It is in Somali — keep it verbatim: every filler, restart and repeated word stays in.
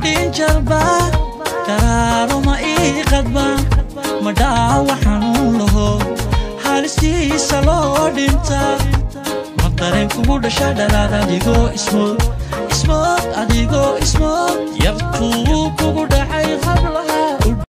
danger ba karaaro ma ii qadba ma dhaawac xanuun laho halistiisa loo dhinta ma dareen kugu dhasha dhalaad adigoo ismood ismood adigoo ismood